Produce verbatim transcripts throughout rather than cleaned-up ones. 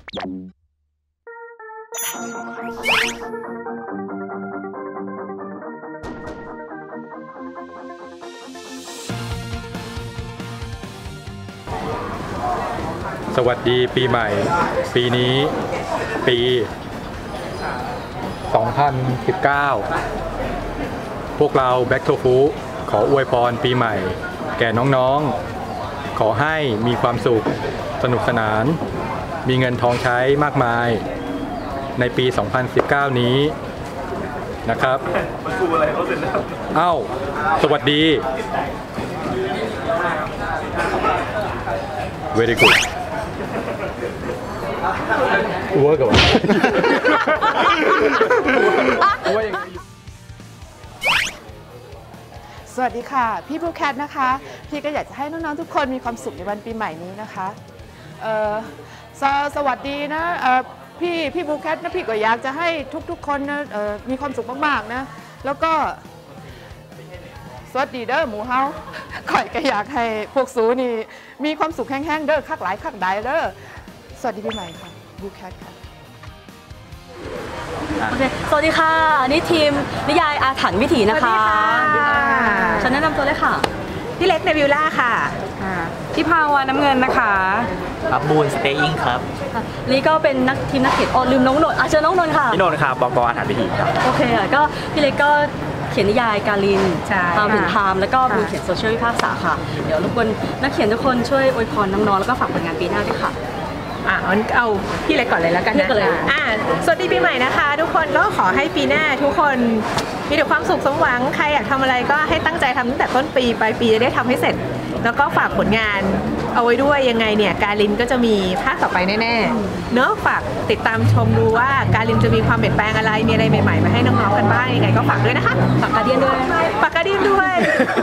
สวัสดีปีใหม่ปีนี้ปีสองพันสิบเก้าพวกเราแบ็คโทฟูขออวยพรปีใหม่แก่น้องๆขอให้มีความสุขสนุกสนานมีเงินทองใช้มากมายในปีสองพันสิบเก้านี้นะครับเอ้าสวัสดี very good อ้วกกับว่าสวัสดีค่ะพี่บูแคทนะคะพี่ก็อยากจะให้น้องๆทุกคนมีความสุขในวันปีใหม่นี้นะคะเอ่อสสวัสดีนะเอ่อพี่พี่บูแคทนะพี่ก็อยากจะให้ทุกๆคนนะเอ่อมีความสุขมากๆนะแล้วก็สวัสดีเด้อหมูเฮาข่อยก็อยากให้พวกสูนี่มีความสุขแห้งๆเด้อคักหลายคักใดเด้อสวัสดีปีใหม่ค่ะบูแคทค่ะโอเคสวัสดีค่ะอันนี้ทีมนิยายอาถรรพ์วิถีนะคะฉันแนะนำตัวเลยค่ะพี่เล็กในวิลล่าค่ะพี่พาวาน้ำเงินนะคะครับบูนสเตย์อิงครับนี่ก็เป็นนักทีมนักเขียนอ๋อลืมน้องนนท์อ่ะเชิญน้องนนท์ค่ะพี่นนท์ครับบก.อาถรรพ์วิถีครับโอเคอ่ะก็พี่เล็กก็เขียนนิยายกาลินตามถึงไทม์แล้วก็บูเขียนโซเชียลวิภาคษาค่ะเดี๋ยวรบกวนนักเขียนทุกคนช่วยอวยพรน้องๆแล้วก็ฝากผลงานปีหน้าด้วยค่ะอ่ะเอาพี่เล็กก่อนเลยแล้วกันนะอ่ะสวัสดีปีใหม่นะคะทุกคนก็ขอให้ปีหน้าทุกคนมีแต่ความสุขสมหวังใครอยากทำอะไรก็ให้ตั้งใจทำตั้งแต่ต้นปีปลายปีจะได้ทำให้เสร็จแล้วก็ฝากผลงานเอาไว้ด้วยยังไงเนี่ยกาลินก็จะมีภาคต่อไปแน่ๆเนอะฝากติดตามชมดูว่ากาลินจะมีความเปลี่ยนแปลงอะไรมีอะไรใหม่ๆมาให้น้องๆกันบ้างยังไงก็ฝากด้วยนะคะฝากกาเดียนด้วยฝากกาเดียนด้วย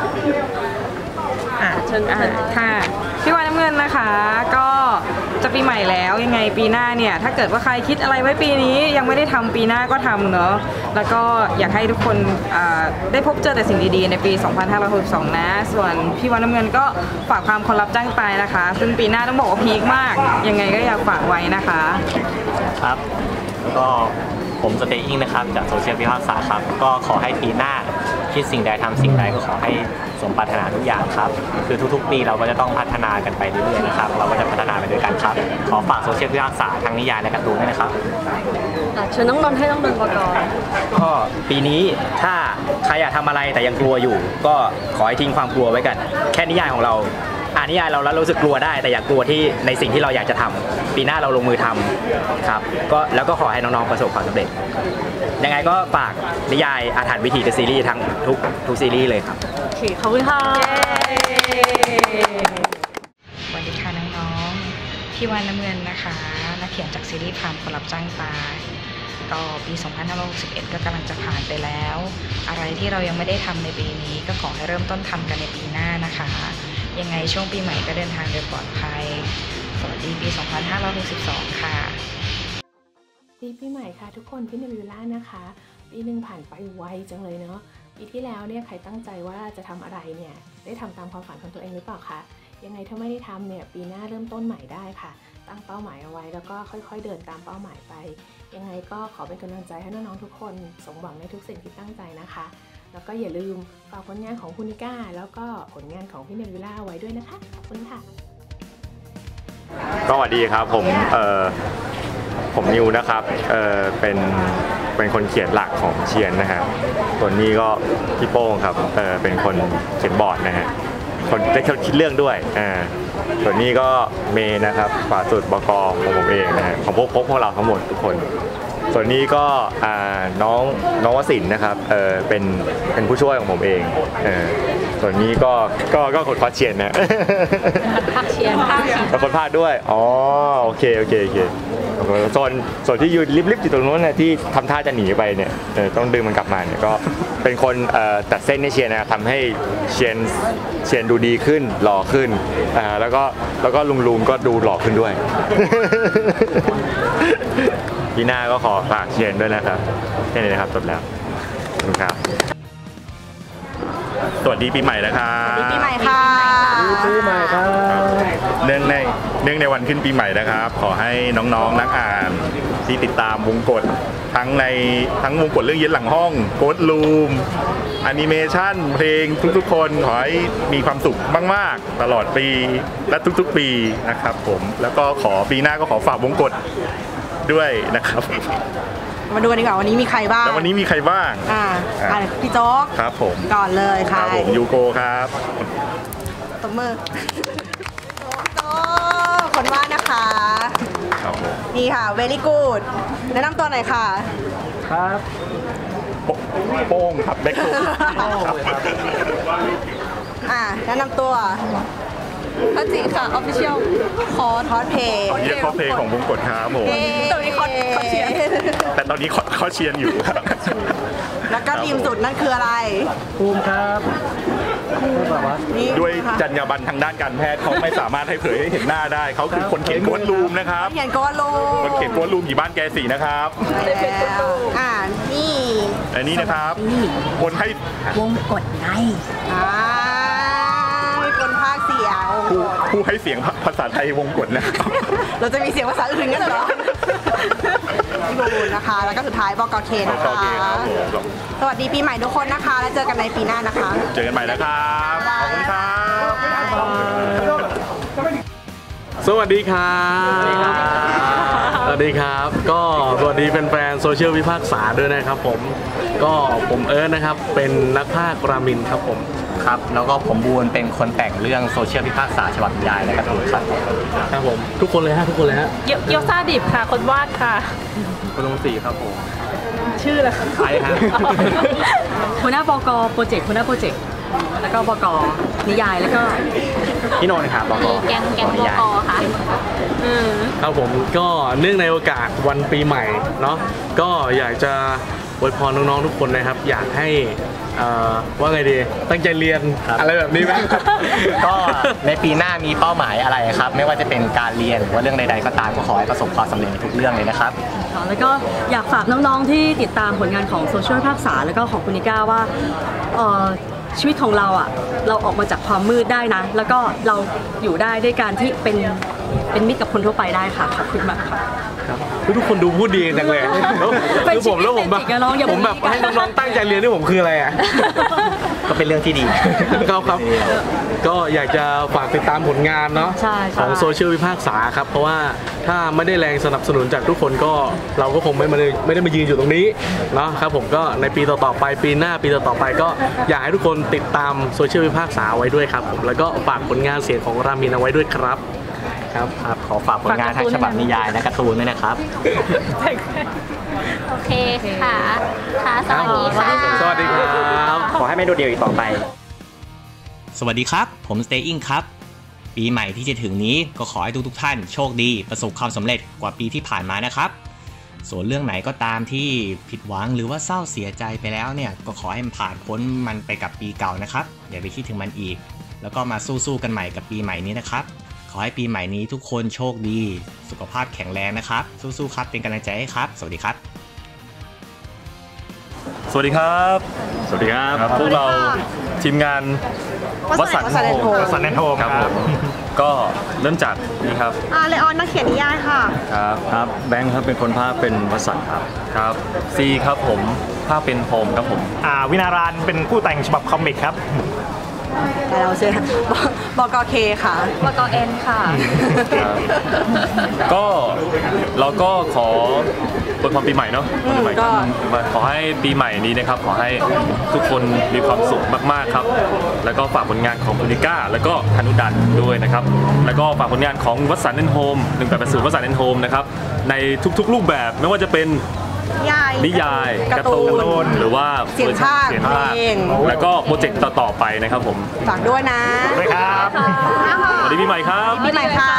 อ่ะเชิญค่ะพี่วานน้ำเงินนะคะก็จะปีใหม่แล้วยังไงปีหน้าเนี่ยถ้าเกิดว่าใครคิดอะไรไว้ปีนี้ยังไม่ได้ทำปีหน้าก็ทำเนอะแล้วก็อยากให้ทุกคนได้พบเจอแต่สิ่งดีๆในปีสองพันห้าร้อยหกสิบสองนะส่วนพี่วานน้ำเงินก็ฝากความคนรับจ้างตายนะคะซึ่งปีหน้าต้องบอกว่าพีคมากยังไงก็อยากฝากไว้นะคะครับก็ผมสเตย์อิงนะครับจากโซเชียลวิภาคษาครับก็ขอให้ปีหน้าคิดสิ่งใดทำสิ่งใดก็ขอให้สมปรารถนาทุกอย่างครับคือทุกๆปีเราก็จะต้องพัฒนากันไปเรื่อยๆนะครับเราก็จะพัฒนาไปด้วยกันครับขอฝากโซเชียลวิภาคษาทั้งนิยายและการ์ตูนด้วยนะครับเชิญน้องนนท์ให้น้องนนท์ก่อนก็ปีนี้ถ้าใครอยากทำอะไรแต่ยังกลัวอยู่ก็ขอให้ทิ้งความกลัวไว้กันแค่นิยายของเราอ่านนิยายเราแล้วรู้สึกกลัวได้แต่อย่ากลัวที่ในสิ่งที่เราอยากจะทำปีหน้าเราลงมือทำครับก็แล้วก็ขอให้น้องๆประสบความสำเร็จยังไงก็ฝากนิยายอาถรรพ์วิถีซีรีส์ทั้งทุกทุกซีรีส์เลยครับโอเคขอบคุณค่ะสวัสดีค่ะน้องๆพี่วานน้ำเงินนะคะนักเขียนจากซีรีส์ไทม์คนรับจ้างตายก็ปีสองพันห้าร้อยหกสิบเอ็ดก็กำลังจะผ่านไปแล้วอะไรที่เรายังไม่ได้ทำในปีนี้ก็ขอให้เริ่มต้นทำกันในปีหน้านะคะยังไงช่วงปีใหม่ก็เดินทางโดยปลอดภัยสวัสดีปีสองพันห้าร้อยหกสิบสองค่ะปีปีใหม่ค่ะทุกคนพี่ในวิลล่านะคะปีหนึ่งผ่านไปไวจังเลยเนาะปีที่แล้วเนี่ยใครตั้งใจว่าจะทำอะไรเนี่ยได้ทำตามความฝันของตัวเองหรือเปล่าคะยังไงถ้าไม่ได้ทำเนี่ยปีหน้าเริ่มต้นใหม่ได้ค่ะตั้งเป้าหมายเอาไว้แล้วก็ค่อยๆเดินตามเป้าหมายไปยังไงก็ขอเป็นกำลังใจให้น้องๆทุกคนสมหวังในทุกสิ่งที่ตั้งใจนะคะแล้วก็อย่าลืมฝากผลงานของคุณนิก้าแล้วก็ผลงานของพี่เนวิลล่าไว้ด้วยนะคะขอบคุณค่ะก็สวัสดีครับผมเอ่อผมนิวนะครับเอ่อเป็นเป็นคนเขียนหลักของเชียนนะฮะส่วนนี้ก็พี่โป้งครับเอ่อเป็นคนเขียนบอร์ดนะฮะคนได้คิดเรื่องด้วยอ่าส่วนนี้ก็เมย์นะครับฝาสุดบก.ของผมเองนะฮะของพวกพวกเราทั้งหมดทุกคนส่วนนี้ก็น้องน้องวสินนะครับเออเป็นเป็นผู้ช่วยของผมเองเออส่วนนี้ก็ก็ก็คนพาเชียนนะภาคเชียนเป็นคนพาด้วยอ๋อโอเคโอเคโอเคส่วนส่วนที่ยืนลิบๆอยู่ตรงนู้นนะที่ทำท่าจะหนีไปเนี่ยต้องดึงมันกลับมาเนี่ยก็เป็นคนตัดเส้นให้เชียนนะทำให้เชียนเชียนดูดีขึ้นหล่อขึ้นอ่าแล้วก็แล้วก็ลุงลุงก็ดูหล่อขึ้นด้วยปีหน้าก็ขอฝากเชียนด้วยนะครับแค่นี้นะครับจบแล้วขอบคุณครับสวัสดีปีใหม่นะครับสวัสดีปีใหม่ค่ะปีใหม่ครับเนื่องในเนื่องในวันขึ้นปีใหม่นะครับ ขอให้น้องๆนักอ่านที่ติดตามวงกฏทั้งในทั้งวงกฏเรื่องเย็นหลังห้องโค้ดรูมแอนิเมชันเพลงทุกๆคนขอให้มีความสุขมากๆตลอดปีและทุกๆปีนะครับผมแล้วก็ขอปีหน้าก็ขอฝากวงกฏด้วยนะครับมาดูกันดีกว่าวันนี้มีใครบ้างแล้ววันนี้มีใครบ้างอ่าอ่าพี่โจ๊กครับผมก่อนเลยค่ะครับผมยูโกครับตบมือโจ๊กคนว่านะคะครับผมนี่ค่ะ very good แนะนำตัวหน่อยค่ะครับโป้งครับเบ็กซ์อ่าแนะนำตัวพัจิค่ะ official คอทอสเพย์เยี่ยมคอเพย์ของวงกฏครับผมตอนนี้คอคอเชียนแต่ตอนนี้คอเชียนอยู่ครับแล้วก็ทีมสุดนั่นคืออะไรภูมิครับด้วยจรรยาบรรณทางด้านการแพทย์เขาไม่สามารถให้เผยให้เห็นหน้าได้เขาคือคนเขียนโค้ดรูมนะครับเขียนโค้ดรูมคนเขียนโค้ดรูมอยู่บ้านแกสีนะครับแล้วอ่านี่อันนี้นะครับคนให้วงกฏไงอ่าคนภาคเสียงผู้ผู้ให้เสียงภาษาไทยวงกฏนะครับเราจะมีเสียงภาษาอื่นกันเหรอพี่บูนนะคะแล้วก็สุดท้ายบอกเคนะคะสวัสดีปีใหม่ทุกคนนะคะแล้วเจอกันในปีหน้านะคะเจอกันใหม่นะครับขอบคุณครับสวัสดีครับสวัสดีครับก็สวัสดีแฟนๆโซเชียลวิพากษาด้วยนะครับผมก็ผมเอิร์ธนะครับเป็นนักพากย์รามินครับผมครับแล้วก็ผมบูนเป็นคนแต่งเรื่องโซเชียลพิพากษาฉบับนิยายและการ์ตูนครับครับผมทุกคนเลยฮะทุกคนเลยฮะเกียวซาดิบค่ะคนวาดค่ะคนลงสีครับผมชื่ออะไรใครฮะหัวหน้าบก.โปรเจกต์หัวหน้าโปรเจกต์แล้วก็บก.นิยายแล้วก็พี่โนนครับบก. แกงแกงบก.ค่ะครับผมก็เนื่องในโอกาสวันปีใหม่เนาะก็อยากจะอวยพรน้องๆทุกคนนะครับอยากให้ว่าไงดีตั้งใจเรียนอะไรแบบนี้ไหมก็ในปีหน้ามีเป้าหมายอะไรครับไม่ว่าจะเป็นการเรียนหรือว่าเรื่องใดๆก็ตามก็ขอให้ประสบความสำเร็จในทุกเรื่องเลยนะครับแล้วก็อยากฝากน้องๆที่ติดตามผลงานของโซเชียลภาคษาแล้วก็ของคุณนิก้าว่าชีวิตของเราอ่ะเราออกมาจากความมืดได้นะแล้วก็เราอยู่ได้ด้วยการที่เป็นเป็นมิตรกับคนทั่วไปได้ค่ะขอบคุณมากค่ะครับทุกคนดูพูดดีจังเลยคือผมแล้วผมแบบผมแบบให้น้องๆตั้งใจเรียนที่ผมคืออะไรอ่ะก็เป็นเรื่องที่ดีครับครับก็อยากจะฝากติดตามผลงานเนาะของโซเชียลวิพากษาครับเพราะว่าถ้าไม่ได้แรงสนับสนุนจากทุกคนก็เราก็คงไม่มาไม่ได้มายืนอยู่ตรงนี้เนาะครับผมก็ในปีต่อๆไปปีหน้าปีต่อๆไปก็อยากให้ทุกคนติดตามโซเชียลวิพากษาไว้ด้วยครับผมแล้วก็ฝากผลงานเสียงของรามินเอาไว้ด้วยครับครับครับขอฝากผลงานทางฉบับนิยายและการ์ตูนด้วยนะครับโอเคค่ะค่ะสวัสดีค่ะสวัสดีครับขอให้ไม่โดดเดี่ยวอีกต่อไปสวัสดีครับผมสเตย์อิงครับปีใหม่ที่จะถึงนี้ก็ขอให้ทุกๆท่านโชคดีประสบความสำเร็จกว่าปีที่ผ่านมานะครับส่วนเรื่องไหนก็ตามที่ผิดหวังหรือว่าเศร้าเสียใจไปแล้วเนี่ยก็ขอให้มันผ่านพ้นมันไปกับปีเก่านะครับอย่าไปคิดถึงมันอีกแล้วก็มาสู้ๆกันใหม่กับปีใหม่นี้นะครับขอให้ปีใหม่นี้ทุกคนโชคดีสุขภาพแข็งแรงนะครับสู้ๆครับเป็นกำลังใจให้ครับสวัสดีครับสวัสดีครับสวัสดีครับพวกเราทีมงานวัสันต์โฮมวัสันต์โฮมครับผมก็เริ่มจากนี่ครับอ่าเลออนนักเขียนนิยายค่ะครับครับแบงค์ครับเป็นคนภาคเป็นวัสันต์ครับครับซีครับผมภาคเป็นโฮมครับผมอ่าวินารานเป็นผู้แต่งฉบับคอมิกครับแต่เราเชื่อบกเคค่ะบกเอ็นค่ะก็เราก็ขออวยพรปีใหม่เนาะปีใหม่ก็ขอให้ปีใหม่นี้นะครับขอให้ทุกคนมีความสุขมากๆครับแล้วก็ฝากผลงานของคุณนิก้าแล้วก็ธนุดันด้วยนะครับแล้วก็ฝากผลงานของวัสันต์แอนด์โฮมหนึ่งแปดแปดศูนย์วัสันต์แอนด์โฮมนะครับในทุกๆรูปแบบไม่ว่าจะเป็นนิยายการ์ตูนหรือว่าเสียงภาคเพลงแล้วก็โปรเจกต์ต่อๆไปนะครับผมฝากด้วยนะด้วยครับสวัสดีปีใหม่ครับปีใหม่ค่ะ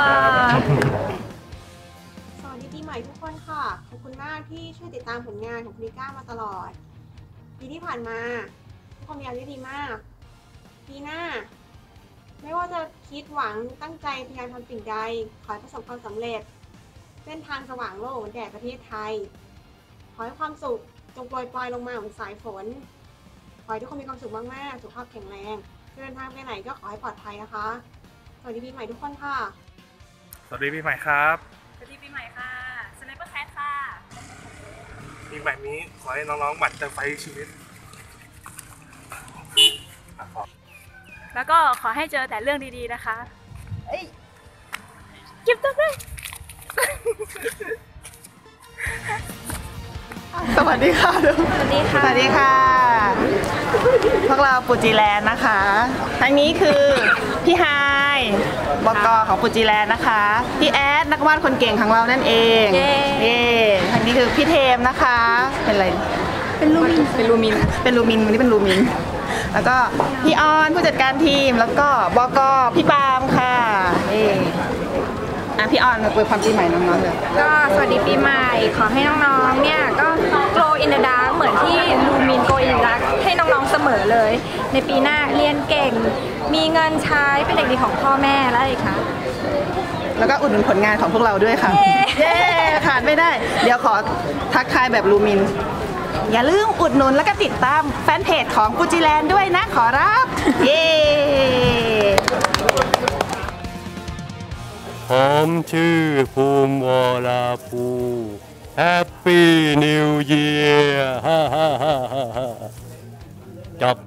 สวัสดีปีใหม่ทุกคนค่ะขอบคุณมากที่ช่วยติดตามผลงานของคุณนิก้ามาตลอดปีที่ผ่านมาทุกคนมีอะไรที่ดีมากปีหน้าไม่ว่าจะคิดหวังตั้งใจพยายามทำสิ่งใดขอให้ประสบความสำเร็จเส้นทางสว่างโลกแด่ประเทศไทยขอให้ความสุขจงโปรยปลายลงมาเหมือนสายฝนขอให้ทุกคนมีความสุขมากๆสุขภาพแข็งแรงเดินทางไปไหนก็ขอให้ปลอดภัยนะคะสวัสดีปีใหม่ทุกคนค่ะสวัสดีปีใหม่ครับสวัสดีปีใหม่ค่ะสไนเปอร์แคทค่ะปีใหม่นี้ขอให้น้องๆหมั่นเติมไฟชีวิตแล้วก็ขอให้เจอแต่เรื่องดีๆนะคะเอ้ยเก็บตัวด้วยสวัสดีค่ะสวัสดีค่ะสวัสดีค่ะ พวกเราปูจิแลนด์นะคะทางนี้คือพี่ไฮบก.ของปูจิแลนด์นะคะพี่แอดนักวาดคนเก่งของเรานั่นเองเย้ทางนี้คือพี่เทมนะคะเป็นอะไรเป็นลูมินเป็นลูมินเป็นลูมินวันนี้เป็นลูมินแล้วก็พี่ออนผู้จัดการทีมแล้วก็บก.พี่ปาล์มค่ะเย้อ่ะพี่ออนอวยพรปีใหม่น้องๆเลยก็สวัสดีปีใหม่ขอให้น้องๆเนี่ยก็ glow in the dark เหมือนที่ลูมิน glow in the dark ให้น้องๆเสมอเลยในปีหน้าเรียนเก่งมีเงินใช้เป็นเด็กดีของพ่อแม่แล้วอะไรคะแล้วก็อุดหนุนผลงานของพวกเราด้วยค่ะเย้ขาดไม่ได้เดี๋ยวขอทักทายแบบลูมินอย่าลืมอุดหนุนแล้วก็ติดตามแฟนเพจของปูจิแลนด์ด้วยนะขอรับเย้ผมชื่อภูมิวราภูแฮปปี้นิวเยียร์ฮ่าฮ่าฮ่าฮ่าจบ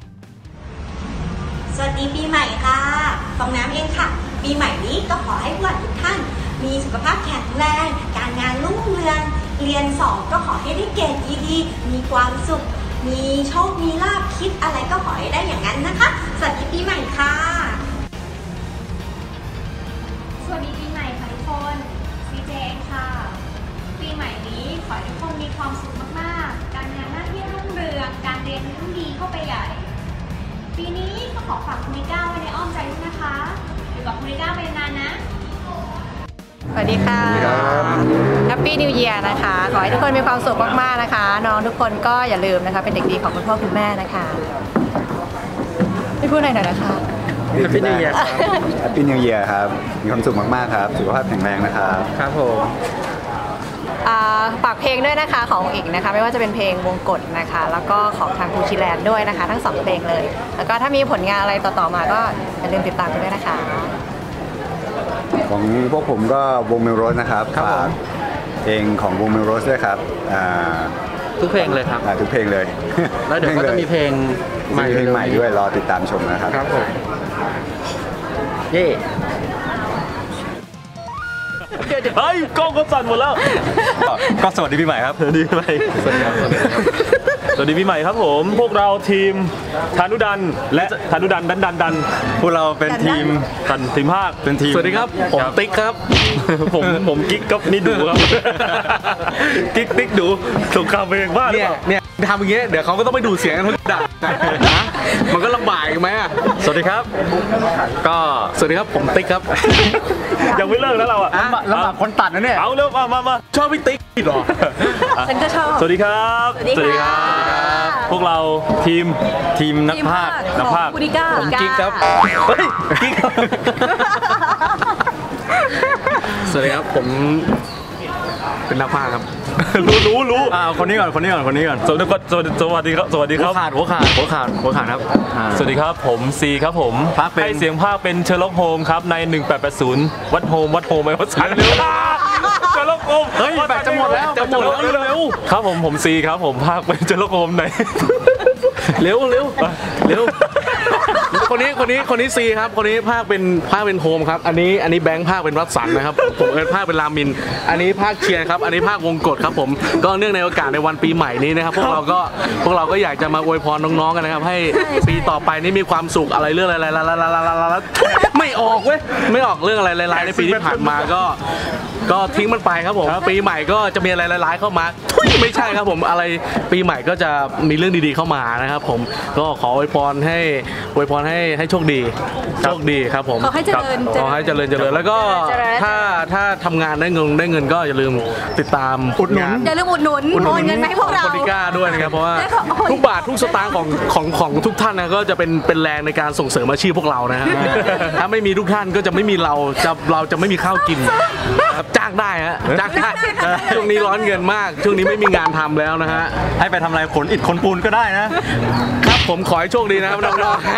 สวัสดีปีใหม่ค่ะฟองน้ำเองค่ะปีใหม่นี้ก็ขอให้พวกทุกท่านมีสุขภาพแข็งแรงการงานรุ่งเรืองเรียนสอบก็ขอให้ได้เกรดดีๆมีความสุขมีโชคมีลาภคิดอะไรก็ขอให้ได้อย่างนั้นนะคะสวัสดีปีใหม่ค่ะสวัสดีปีใหม่ค่ะทุกคนซีเจเองค่ะปีใหม่นี้ขอให้ทุกคนมีความสุขมากๆการงานหน้าที่รุ่งเรืองการเรียนรุ่งดีเข้าไปใหญ่ปีนี้ก็ขอฝากคุณนิก้าไว้ในอ้อมใจด้วยนะคะอยู่กับคุณนิก้าไปนานนะสวัสดีค่ะแฮปปี้นิวเยียร์นะคะขอให้ทุกคนมีความสุขมากๆนะคะน้องทุกคนก็อย่าลืมนะคะเป็นเด็กดีของคุณพ่อคุณแม่นะคะไม่พูดอะไรหน่อยนะคะแฮปปี้นิวเยียร์ครับแฮปปี้นิวเยียร์ครับมีความสุขมากๆครับสุขภาพแข็งแรงนะครับครับผมฝากเพลงด้วยนะคะของอีกนะคะไม่ว่าจะเป็นเพลงวงกฎนะคะแล้วก็ของทางปูชิแลนด์ด้วยนะคะทั้งสองเพลงเลยแล้วก็ถ้ามีผลงานอะไรต่อๆมาก็อย่าลืมติดตามกันด้วยนะคะของพวกผมก็วงเมลโรสนะครับฝากเพลงของวงเมลโรสด้วยครับทุกเพลงเลยครับทุกเพลงเลยแล้วเดี๋ยวก็จะมีเพลงใหม่เพลงใหม่ด้วยรอติดตามชมนะครับครับผมเย่เฮ้ยกล้องก็สั่นหมดแล้วก็สวัสดีปีใหม่ครับสวัสดีปีใหม่สวัสดีครับสวัสดีปีใหม่ครับผมพวกเราทีมธานุดันและธานุดันดันดันดันพวกเราเป็นทีมกันทีมภาคเป็นทีมสวัสดีครับผมติ๊กครับผมผมกิ๊กกับนี่ดูครับกิ๊กติ๊กดูสงครามเพลงบ้าหรือเปล่าเนี่ยทำอย่างเงี้ยเดี๋ยวเขาก็ต้องไปดูเสียงกันทุกด่ามันก็ลำบากไหมอ่ะสวัสดีครับก็สวัสดีครับผมติ๊กครับยังไม่เลิกแล้วเราอ่ะลำบากคนตัดนะเนี่ยเอาเร็วมามามาชอบพี่ติ๊กหรอฉันก็ชอบสวัสดีครับสวัสดีครับพวกเราทีมทีมนักพากย์นักพากย์ผมกิ๊กครับเฮ้ยกิ๊กสวัสดีครับผมเป็นนักพากย์ครับรู้รู้รู้อ่าคนนี้ก่อนคนนี้ก่อนคนนี้ก่อนสวัสดีครับสวัสดีครับสวัสดีครับหัวขาดหัวขาดหัวขาดหัวขาดครับสวัสดีครับผมซีครับผมให้เสียงภาคเป็นเชอร์ล็อกโฮมครับในหนึ่งแปดแปดศูนย์วัดโฮมวัดโฮมไปวัดสันเร็วเชอร์ล็อกโฮมเฮ้ยแบตจะหมดแล้วจะหมดแล้วเร็วครับผมผมซีครับผมภาคเป็นเชอร์ล็อกโฮมในเร็วเร็วเร็วคนนี้คนนี้คนนี้ซีครับคนนี้ภาคเป็นภาคเป็นโฮมครับอันนี้อันนี้แบงค์ภาคเป็นวัดสันนะครับผมเป็นภาคเป็นรามินอันนี้ภาคเชียร์ครับอันนี้ภาควงกฎครับผมก็เนื่องในโอกาสในวันปีใหม่นี้นะครับพวกเราก็พวกเราก็อยากจะมาอวยพรน้องๆกันนะครับให้ปีต่อไปนี้มีความสุขอะไรเรื่องอะไรๆไม่ออกเว้ยไม่ออกเรื่องอะไรร้ายๆในปีที่ผ่านมาก็ก็ทิ้งมันไปครับผมปีใหม่ก็จะมีอะไรร้ายๆเข้ามาไม่ใช่ครับผมอะไรปีใหม่ก็จะมีเรื่องดีๆเข้ามานะครับผมก็ขออวยพรให้อวยพรให้ให้โชคดีโชคดีครับผมขอให้เจริญขอให้เจริญเจริญแล้วก็ถ้าถ้าทำงานได้เงินได้เงินก็อย่าลืมติดตามอุดหนุนอย่าลืมอุดหนุนโอนเงินให้พวกเราคนที่กล้าด้วยนะครับเพราะว่าทุกบาททุกสตางค์ของของของทุกท่านนะก็จะเป็นเป็นแรงในการส่งเสริมอาชีพพวกเรานะฮะถ้าไม่มีทุกท่านก็จะไม่มีเราจะเราจะไม่มีข้าวกินจ้างได้ฮะจ้างได้ช่วงนี้ร้อนเงินมากช่วงนี้ไม่มีงานทำแล้วนะฮะให้ไปทำอะไรขนอิฐขนปูนก็ได้นะครับผมขอให้โชคดีนะครับน้องๆ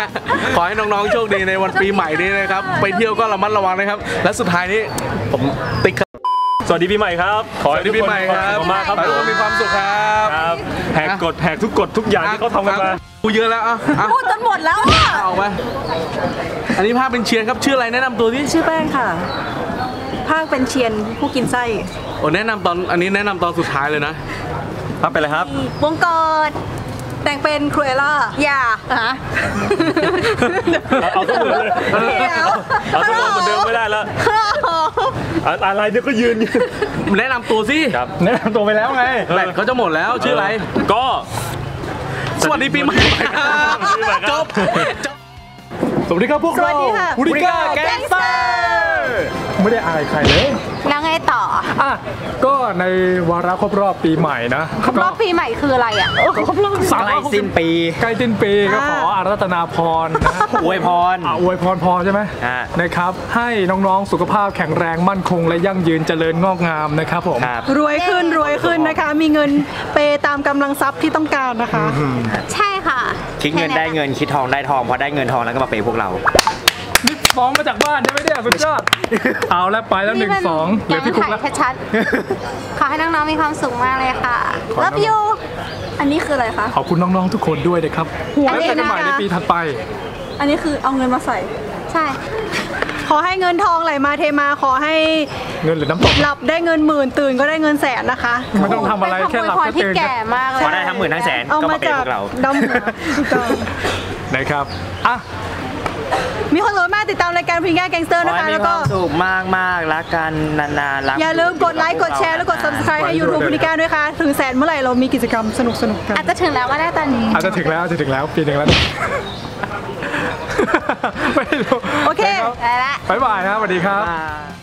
ขอให้น้องๆโชคดีในวันปีใหม่นี้นะครับไปเที่ยวก็ระมัดระวังนะครับและสุดท้ายนี้ผมติ๊กสวัสดีปีใหม่ครับขอให้ทุกคนมีความสุขมากครับขอให้ทุกคนมีความสุขครับแหกกฎแหกทุกกฎทุกอย่างที่เขาทำกันมากูเยอะแล้วอ่ะพูดจนหมดแล้วอ่ะเอาไปอันนี้ภาพเป็นเชียนครับชื่ออะไรแนะนำตัวที่ชื่อแป้งค่ะภาคเป็นเชียนผู้กินไส้โอ้แนะนำตอนอันนี้แนะนำตอนสุดท้ายเลยนะภาพเป็นอะไรครับวงกดแต่งเป็นครูเอล่าอย่าฮะเอาตัวเลยเอาตัวเหมือนเดิมไม่ได้แล้วอะไรเนี่ยก็ยืนแนะนำตัวสิแนะนำตัวไปแล้วไงแบตเขาจะหมดแล้วชื่ออะไรก็สวัสดีปีใหม่ครับจบสวัสดีครับพวกเราฮูริก้าแก๊งสเตอร์ไม่ได้อายใครเลยแล้วไงต่ออ่ะก็ในวาระครบรอบปีใหม่นะครบรอบปีใหม่คืออะไรอ่ะครบรอบใกล้สิ้นปีใกล้สิ้นปีก็ขออารัตนาพรนะอวยพรอวยพรพอใช่ไหมนะครับให้น้องๆสุขภาพแข็งแรงมั่นคงและยั่งยืนเจริญงอกงามนะครับผมรวยขึ้นรวยขึ้นนะคะมีเงินเปตามกำลังทรัพย์ที่ต้องการนะคะใช่ค่ะคิดเงินได้เงินคิดทองได้ทองพอได้เงินทองแล้วก็มาเปย์พวกเรานี่ฟ้องมาจากบ้านใช่ไหมเนี่ยสุดยอดเอาแล้วไปแล้วหนึ่งสองเหลือพี่คุกแล้วชัดๆขอให้น้องๆมีความสุขมากเลยค่ะ Love you อันนี้คืออะไรคะขอบคุณน้องๆทุกคนด้วยนะครับแล้วเจอกันใหม่ในปีถัดไปอันนี้คือเอาเงินมาใส่ใช่ขอให้เงินทองไหลมาเทมาขอให้เงินหรือน้ำตกหลับได้เงินหมื่นตื่นก็ได้เงินแสนนะคะไม่ต้องทำอะไรแค่หลับก็ตื่นพอได้ทั้งหมื่นทั้งแสนก็มาเป็นพวกเราดำหัวนะครับอ่ะมีคนรู้มากติดตามรายการพิงก้าแก๊งสเตอร์นะคะแล้วก็สุขมากมากรักกันนานๆรักอย่าลืมกดไลค์กดแชร์แล้วกด ซับสไครบ์ ให้ ยูทูบ พิงก้าด้วยค่ะถึงแสนเมื่อไหร่เรามีกิจกรรมสนุกสนุกกันอาจจะถึงแล้วก็ได้ตอนนี้อาจจะถึงแล้วจะถึงแล้วปีหนึ่งแล้วไม่รู้โอเคไปละบ๊ายบายครับสวัสดีครับ